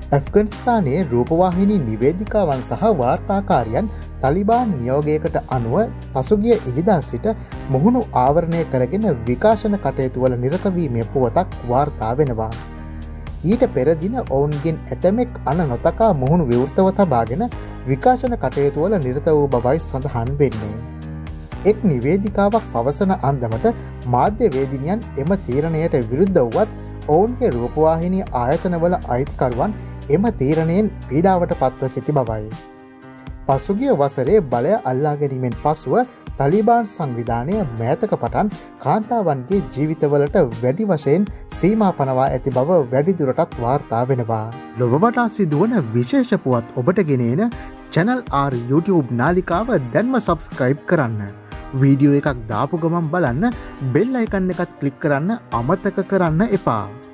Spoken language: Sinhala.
ඇෆ්ගනිස්තානයේ රූපවාහිනී නිවේදිකාවන් සහ වාර්තාකාරයන් තලිබාන් නියෝගයකට අනුව පසුගිය ඉරිදා සිට මුහුණු ආවරණය කරගෙන විකාශන කටයුතුවල නිරතවීමේ පුවතක් වාර්තා වෙනවා. ඊට පෙරදින ඔවුන්ගෙන් ඇතමෙක් අන නොතකා මුහුණු විවෘතව තබාගෙන විකාශන කටයුතුවල නිරත වූ බවයි සඳහන් වෙන්නේ. එක් නිවේදිකාවක් පවසන අන්දමට මාධ්‍යවේදිනියන් එම තීරණයට විරුද්ධ වුවත් ඔවුන්ගේ රූපවාහිනී ආයතනවල අයිතිකරුවන් එම තීරණයෙන් පීඩාවට පත්ව සිටි බවයි. පසුගිය වසරේ බලය අල්ලා ගැනීමෙන් පසුව තලිබාන් සංවිධානය මෑතක පටන් කාන්තාවන්ගේ ජීවිතවලට වැඩි වශයෙන් සීමා පනවා ඇති බව වැඩිදුරටත් වාර්තා වෙනවා. ලොවවටා සිදුවන විශේෂ පුවත් ඔබට ගෙනන චැනල් R YouTube නාලිකාව දැන්ම සබස්ක්‍රයිබ් කරන්න. වීඩියෝ එකක් දාපු ගමන් බලන්න බෙල් අයිකන් එකත් ක්ලික් කරන්න අමතක කරන්න එපා.